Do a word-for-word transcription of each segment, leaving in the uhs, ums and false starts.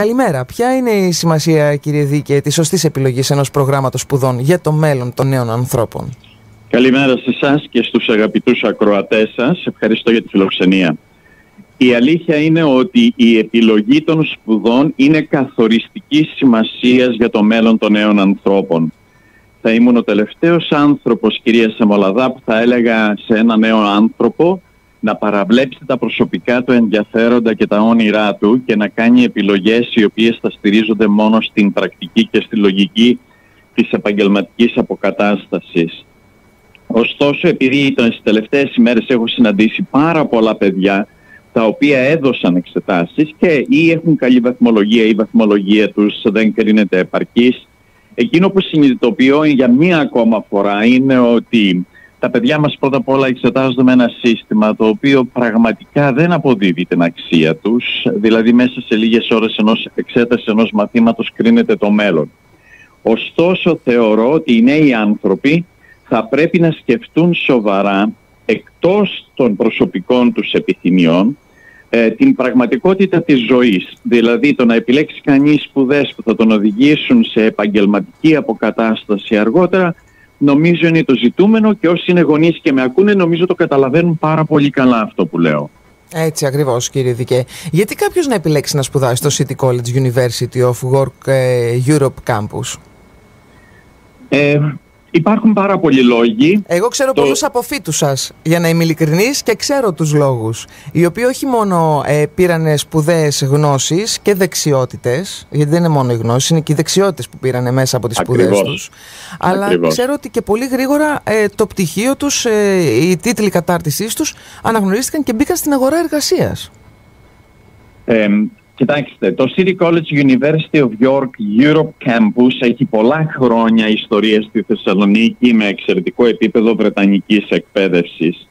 καλημέρα. Ποια είναι η σημασία, κύριε Δίκε, της σωστής επιλογής ενός προγράμματος σπουδών για το μέλλον των νέων ανθρώπων? Καλημέρα σε εσάς και στους αγαπητούς ακροατές σας. Ευχαριστώ για τη φιλοξενία. Η αλήθεια είναι ότι η επιλογή των σπουδών είναι καθοριστικής σημασίας για το μέλλον των νέων ανθρώπων. Θα ήμουν ο τελευταίος άνθρωπος, κυρία Σεμολαδά, που θα έλεγα σε ένα νέο άνθρωπο να παραβλέψει τα προσωπικά του ενδιαφέροντα και τα όνειρά του και να κάνει επιλογές οι οποίες θα στηρίζονται μόνο στην πρακτική και στη λογική της επαγγελματικής αποκατάστασης. Ωστόσο, επειδή τις τελευταίες ημέρες έχω συναντήσει πάρα πολλά παιδιά τα οποία έδωσαν εξετάσεις και ή έχουν καλή βαθμολογία ή η βαθμολογία τους δεν κρίνεται επαρκής, εκείνο που συνειδητοποιώ για μία ακόμα φορά είναι ότι τα παιδιά μας πρώτα απ' όλα εξετάζονται με ένα σύστημα το οποίο πραγματικά δεν αποδίδει την αξία τους, δηλαδή μέσα σε λίγες ώρες ενός εξέταση ενός μαθήματος κρίνεται το μέλλον. Ωστόσο, θεωρώ ότι οι νέοι άνθρωποι θα πρέπει να σκεφτούν σοβαρά, εκτός των προσωπικών τους επιθυμιών, ε, την πραγματικότητα της ζωής. Δηλαδή το να επιλέξει κανείς σπουδές που θα τον οδηγήσουν σε επαγγελματική αποκατάσταση αργότερα, νομίζω είναι το ζητούμενο και όσοι είναι γονείς και με ακούνε νομίζω το καταλαβαίνουν πάρα πολύ καλά αυτό που λέω. Έτσι ακριβώς, κύριε Δικέ. Γιατί κάποιος να επιλέξει να σπουδάσει στο City College University of Work Europe Campus? Ε, Υπάρχουν πάρα πολλοί λόγοι. Εγώ ξέρω το... πολλούς αποφύτους σας, για να είμαι ειλικρινής, και ξέρω τους λόγους. Οι οποίοι όχι μόνο ε, πήρανε σπουδαίες γνώσεις και δεξιότητες, γιατί δεν είναι μόνο οι γνώσεις, είναι και οι δεξιότητες που πήρανε μέσα από τις σπουδές τους. Αλλά Ακριβώς. ξέρω ότι και πολύ γρήγορα ε, το πτυχίο τους, ε, οι τίτλοι κατάρτισής τους αναγνωρίστηκαν και μπήκαν στην αγορά εργασίας. Ε, Κοιτάξτε, το City College University of York Europe Campus έχει πολλά χρόνια ιστορία στη Θεσσαλονίκη με εξαιρετικό επίπεδο βρετανικής εκπαίδευσης.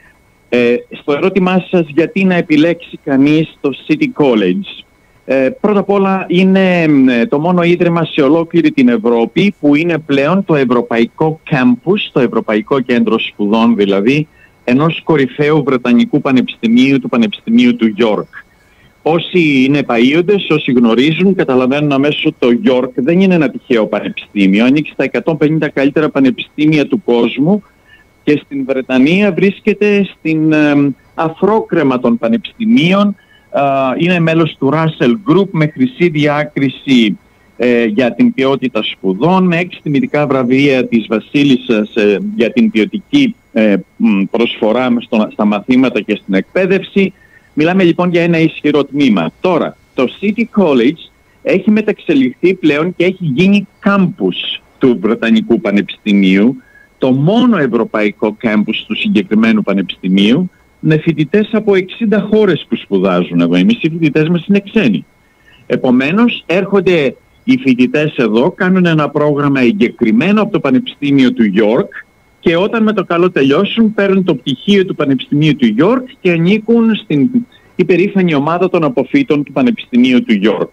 Ε, στο ερώτημά σας γιατί να επιλέξει κανείς το City College. Ε, πρώτα απ' όλα είναι το μόνο ίδρυμα σε ολόκληρη την Ευρώπη που είναι πλέον το Ευρωπαϊκό Campus, το Ευρωπαϊκό Κέντρο Σπουδών δηλαδή, ενός κορυφαίου Βρετανικού Πανεπιστημίου, του Πανεπιστημίου του York. Όσοι είναι παΐοντες, όσοι γνωρίζουν, καταλαβαίνουν αμέσως ότι το York δεν είναι ένα τυχαίο πανεπιστήμιο. Ανήκει στα εκατόν πενήντα καλύτερα πανεπιστήμια του κόσμου και στην Βρετανία βρίσκεται στην ε, αφρόκρεμα των πανεπιστημίων. Ε, είναι μέλος του Russell Group με χρυσή διάκριση ε, για την ποιότητα σπουδών, με έξι τιμητικά βραβεία της Βασίλισσας ε, για την ποιοτική ε, προσφορά στο, στα μαθήματα και στην εκπαίδευση. Μιλάμε λοιπόν για ένα ισχυρό τμήμα. Τώρα, το City College έχει μεταξελιχθεί πλέον και έχει γίνει κάμπους του Βρετανικού Πανεπιστημίου, το μόνο ευρωπαϊκό κάμπους του συγκεκριμένου πανεπιστημίου, με φοιτητές από εξήντα χώρες που σπουδάζουν εδώ. Εμείς οι φοιτητές μας είναι ξένοι. Επομένως, έρχονται οι φοιτητές εδώ, κάνουν ένα πρόγραμμα εγκεκριμένο από το Πανεπιστήμιο του York, και όταν με το καλό τελειώσουν παίρνουν το πτυχίο του Πανεπιστημίου του York και ανήκουν στην υπερήφανη ομάδα των αποφύτων του Πανεπιστημίου του York.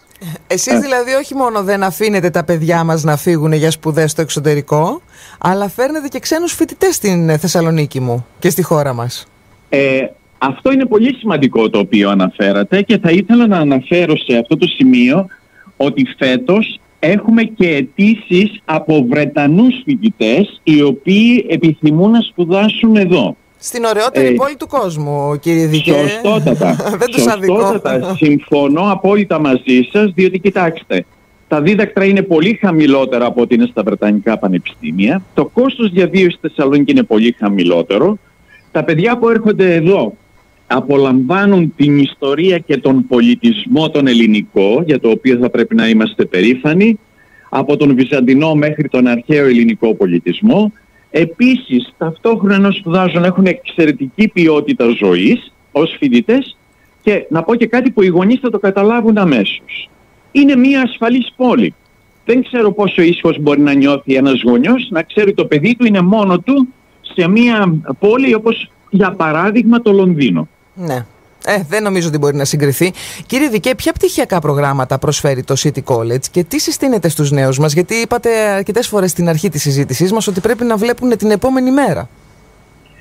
Εσείς δηλαδή όχι μόνο δεν αφήνετε τα παιδιά μας να φύγουν για σπουδές στο εξωτερικό, αλλά φέρνετε και ξένους φοιτητές στην Θεσσαλονίκη μου και στη χώρα μας. Ε, αυτό είναι πολύ σημαντικό το οποίο αναφέρατε και θα ήθελα να αναφέρω σε αυτό το σημείο ότι φέτος έχουμε και αιτήσεις από Βρετανούς φοιτητές οι οποίοι επιθυμούν να σπουδάσουν εδώ. Στην ωραιότερη ε, πόλη του κόσμου, κύριε Δικέ. Σωστότατα. Δεν τους Σωστότατα. Συμφωνώ απόλυτα μαζί σας, διότι κοιτάξτε, τα δίδακτρα είναι πολύ χαμηλότερα από ό,τι είναι στα Βρετανικά πανεπιστήμια. Το κόστος διαβίωσης στη Θεσσαλονίκη είναι πολύ χαμηλότερο. Τα παιδιά που έρχονται εδώ απολαμβάνουν την ιστορία και τον πολιτισμό τον ελληνικό, για το οποίο θα πρέπει να είμαστε περήφανοι, από τον Βυζαντινό μέχρι τον αρχαίο ελληνικό πολιτισμό. Επίσης, ταυτόχρονα ενώ σπουδάζουν έχουν εξαιρετική ποιότητα ζωής ως φοιτητές και να πω και κάτι που οι γονείς θα το καταλάβουν αμέσως. Είναι μια ασφαλής πόλη. Δεν ξέρω πόσο ήσυχος μπορεί να νιώθει ένας γονιός να ξέρει το παιδί του είναι μόνο του σε μια πόλη όπως για παράδειγμα το Λονδίνο. Ναι. Ε, δεν νομίζω ότι μπορεί να συγκριθεί. Κύριε Δικέ, ποια πτυχιακά προγράμματα προσφέρει το City College και τι συστήνεται στους νέους μας? Γιατί είπατε αρκετές φορές στην αρχή της συζήτησής μας ότι πρέπει να βλέπουν την επόμενη μέρα.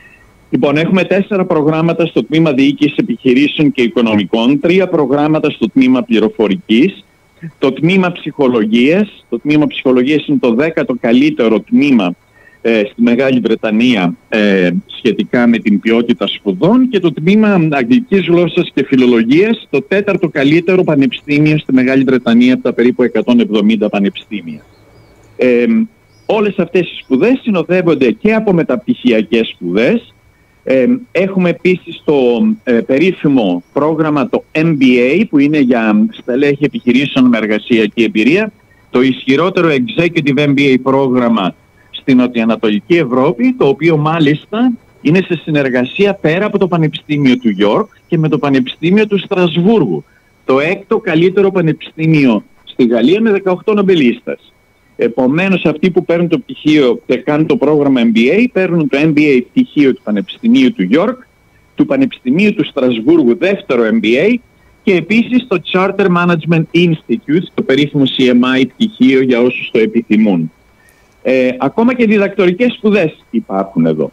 Λοιπόν, έχουμε τέσσερα προγράμματα στο τμήμα Διοίκησης Επιχειρήσεων και Οικονομικών, τρία προγράμματα στο τμήμα Πληροφορικής, το τμήμα Ψυχολογίας. Το τμήμα Ψυχολογίας είναι το δέκατο καλύτερο τμήμα ε, στη Μεγάλη Βρετανία ε, σχετικά με την ποιότητα σπουδών, και το τμήμα Αγγλικής Γλώσσας και Φιλολογίας, το τέταρτο καλύτερο πανεπιστήμιο στη Μεγάλη Βρετανία από τα περίπου εκατόν εβδομήντα πανεπιστήμια. Ε, όλες αυτές οι σπουδές συνοδεύονται και από μεταπτυχιακές σπουδές. Ε, έχουμε επίσης το ε, περίφημο πρόγραμμα το εμ μπι έι, που είναι για στελέχη επιχειρήσεων με εργασιακή εμπειρία, το ισχυρότερο Executive εμ μπι έι πρόγραμμα στην Νοτιοανατολική Ευρώπη, το οποίο μάλιστα είναι σε συνεργασία πέρα από το Πανεπιστήμιο του York και με το Πανεπιστήμιο του Στρασβούργου, το έκτο καλύτερο πανεπιστήμιο στη Γαλλία με δεκαοκτώ νομπελίστας. Επομένως, αυτοί που παίρνουν το πτυχίο και κάνουν το πρόγραμμα εμ μπι έι παίρνουν το εμ μπι έι πτυχίο του Πανεπιστημίου του York, του Πανεπιστημίου του Στρασβούργου δεύτερο εμ μπι έι, και επίσης το Charter Management Institute, το περίφημο σι εμ άι πτυχίο για όσους το επιθυμούν. Ε, ακόμα και διδακτορικές σπουδές υπάρχουν εδώ.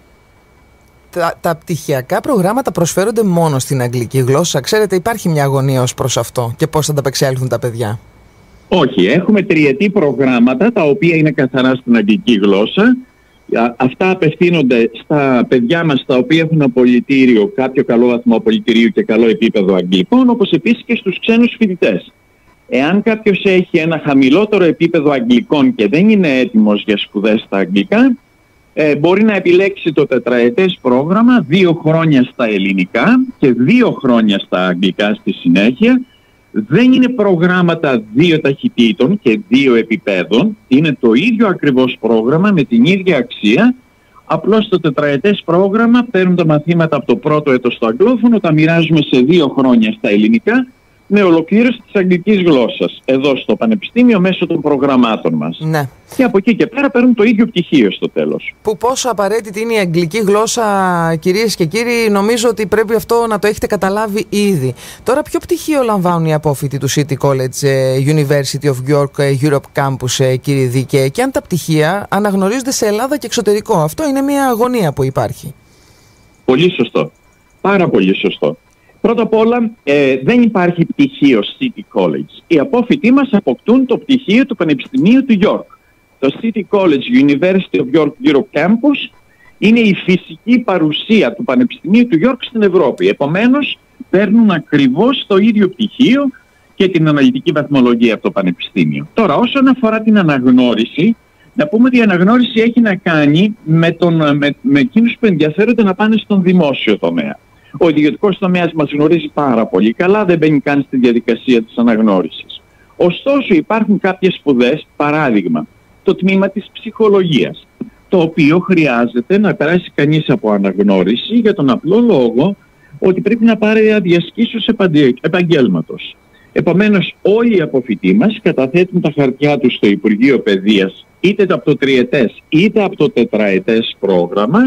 Τα, τα πτυχιακά προγράμματα προσφέρονται μόνο στην αγγλική γλώσσα? Ξέρετε, υπάρχει μια αγωνία ως προς αυτό και πώς θα ανταπεξέλθουν τα παιδιά? Όχι, έχουμε τριετή προγράμματα τα οποία είναι καθαρά στην αγγλική γλώσσα. Αυτά απευθύνονται στα παιδιά μας τα οποία έχουν απολυτήριο, κάποιο καλό βαθμό απολυτηρίου και καλό επίπεδο αγγλικών, όπως επίσης και στους ξένους φοιτητές. Εάν κάποιος έχει ένα χαμηλότερο επίπεδο αγγλικών και δεν είναι έτοιμος για σπουδές στα αγγλικά, ε, μπορεί να επιλέξει το τετραετές πρόγραμμα, δύο χρόνια στα ελληνικά και δύο χρόνια στα αγγλικά στη συνέχεια. Δεν είναι προγράμματα δύο ταχυτήτων και δύο επιπέδων, είναι το ίδιο ακριβώς πρόγραμμα με την ίδια αξία, απλώς το τετραετές πρόγραμμα παίρνουν τα μαθήματα από το πρώτο έτος στο αγγλόφωνο, τα μοιράζουμε σε δύο χρόνια στα ελληνικά, με ολοκλήρωση της αγγλικής γλώσσας εδώ στο Πανεπιστήμιο μέσω των προγραμμάτων μας. Ναι. Και από εκεί και πέρα παίρνουν το ίδιο πτυχίο στο τέλος. Που πόσο απαραίτητη είναι η αγγλική γλώσσα, κυρίες και κύριοι, νομίζω ότι πρέπει αυτό να το έχετε καταλάβει ήδη. Τώρα, ποιο πτυχίο λαμβάνουν οι απόφοιτοι του City College University of York Europe Campus, κύριε Δίκε, και αν τα πτυχία αναγνωρίζονται σε Ελλάδα και εξωτερικό? Αυτό είναι μια αγωνία που υπάρχει. Πολύ σωστό. Πάρα πολύ σωστό. Πρώτα απ' όλα, ε, δεν υπάρχει πτυχίο City College. Οι απόφοιτοι μας αποκτούν το πτυχίο του Πανεπιστημίου του York. Το City College University of York Europe Campus είναι η φυσική παρουσία του Πανεπιστημίου του York στην Ευρώπη. Επομένως, παίρνουν ακριβώς το ίδιο πτυχίο και την αναλυτική βαθμολογία από το Πανεπιστήμιο. Τώρα, όσον αφορά την αναγνώριση, να πούμε ότι η αναγνώριση έχει να κάνει με, τον, με, με εκείνους που ενδιαφέρονται να πάνε στον δημόσιο τομέα. Ο ιδιωτικός τομέας μας γνωρίζει πάρα πολύ καλά, δεν μπαίνει καν στη διαδικασία της αναγνώρισης. Ωστόσο, υπάρχουν κάποιες σπουδές, παράδειγμα, το τμήμα της ψυχολογίας, το οποίο χρειάζεται να περάσει κανείς από αναγνώριση για τον απλό λόγο ότι πρέπει να πάρει αδιασκήσεως επαγγέλματος. Επομένως, όλοι οι αποφοιτοί μας καταθέτουν τα χαρτιά τους στο Υπουργείο Παιδείας, είτε από το τριετές είτε από το τετραετές πρόγραμμα,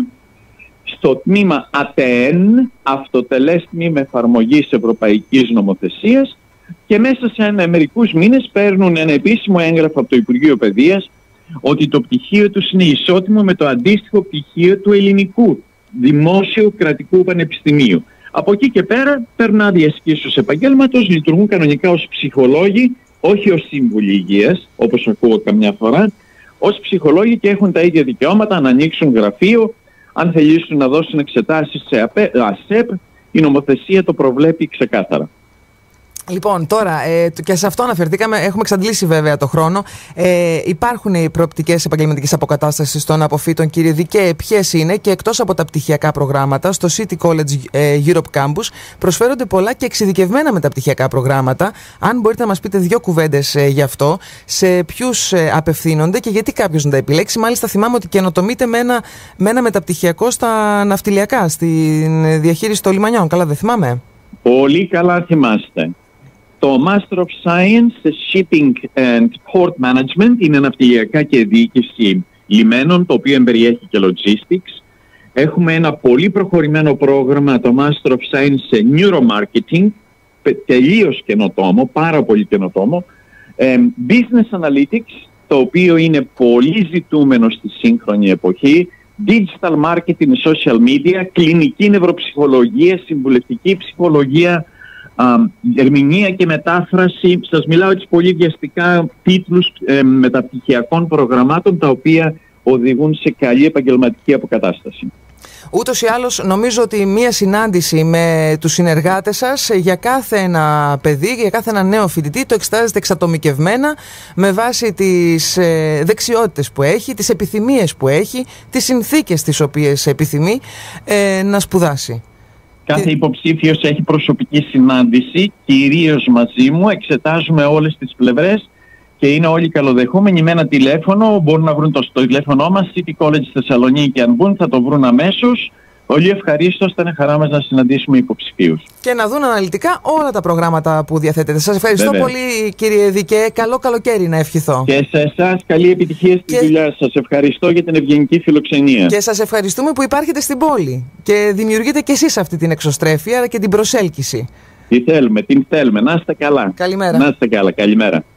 στο τμήμα ΑΤΕΕΝ, Αυτοτελές Τμήμα Εφαρμογής Ευρωπαϊκής Νομοθεσίας, και μέσα σε ένα, μερικούς μήνες παίρνουν ένα επίσημο έγγραφο από το Υπουργείο Παιδείας ότι το πτυχίο τους είναι ισότιμο με το αντίστοιχο πτυχίο του ελληνικού δημόσιου κρατικού πανεπιστημίου. Από εκεί και πέρα παίρνουν άδεια ασκήσεως επαγγέλματος, λειτουργούν κανονικά ως ψυχολόγοι, όχι ως σύμβουλοι υγείας, όπως ακούω καμιά φορά, ως ψυχολόγοι, και έχουν τα ίδια δικαιώματα να ανοίξουν γραφείο. Αν θελήσουν να δώσουν εξετάσεις σε ΑΣΕΠ, η νομοθεσία το προβλέπει ξεκάθαρα. Λοιπόν, τώρα ε, και σε αυτό αναφερθήκαμε, έχουμε εξαντλήσει βέβαια το χρόνο. Ε, υπάρχουν οι προοπτικές επαγγελματικής αποκατάστασης των αποφύτων, κύριε Δικέ, ποιες είναι? Και εκτός από τα πτυχιακά προγράμματα, στο City College ε, Europe Campus προσφέρονται πολλά και εξειδικευμένα μεταπτυχιακά προγράμματα. Αν μπορείτε να μας πείτε δύο κουβέντες ε, γι' αυτό, σε ποιους ε, απευθύνονται και γιατί κάποιος να τα επιλέξει. Μάλιστα, θυμάμαι ότι καινοτομείτε με ένα, με ένα μεταπτυχιακό στα ναυτιλιακά, στη διαχείριση των λιμανιών. Καλά, δεν θυμάμαι? Πολύ καλά θυμάστε. Το Master of Science σε Shipping and Port Management είναι ναυτιλιακά και διοίκηση λιμένων, το οποίο εμπεριέχει και Logistics. Έχουμε ένα πολύ προχωρημένο πρόγραμμα, το Master of Science σε Neuromarketing, τελείως καινοτόμο, πάρα πολύ καινοτόμο. Ε, Business Analytics, το οποίο είναι πολύ ζητούμενο στη σύγχρονη εποχή. digital marketing, social media, κλινική νευροψυχολογία, συμβουλευτική ψυχολογία, α, ερμηνεία και μετάφραση. Σας μιλάω έτσι πολύ βιαστικά, τίτλους ε, μεταπτυχιακών προγραμμάτων τα οποία οδηγούν σε καλή επαγγελματική αποκατάσταση. Ούτως ή άλλως, νομίζω ότι μία συνάντηση με τους συνεργάτες σας για κάθε ένα παιδί, για κάθε ένα νέο φοιτητή, το εξετάζετε εξατομικευμένα με βάση τις ε, δεξιότητες που έχει, τις επιθυμίες που έχει, τις συνθήκες τις οποίες επιθυμεί ε, να σπουδάσει. Κάθε υποψήφιος έχει προσωπική συνάντηση, κυρίως μαζί μου, εξετάζουμε όλες τις πλευρές και είναι όλοι καλοδεχούμενοι με ένα τηλέφωνο. Μπορούν να βρουν το στο τηλέφωνο μας, City College Θεσσαλονίκη, αν μπουν, θα το βρουν αμέσως. Όλοι ευχαρίστως, θα είναι χαρά μας να συναντήσουμε υποψηφίους. Και να δουν αναλυτικά όλα τα προγράμματα που διαθέτετε. Σας ευχαριστώ Βέβαια. πολύ, κύριε Δικέ. Καλό καλοκαίρι να ευχηθώ. Και σε εσάς καλή επιτυχία στη και... δουλειά σας. Ευχαριστώ για την ευγενική φιλοξενία. Και σας ευχαριστούμε που υπάρχετε στην πόλη και δημιουργείτε κι εσείς αυτή την εξωστρέφεια αλλά και την προσέλκυση. Τι θέλουμε, την θέλουμε. Να είστε καλά. Καλημέρα. Να είστε καλά. Καλημέρα.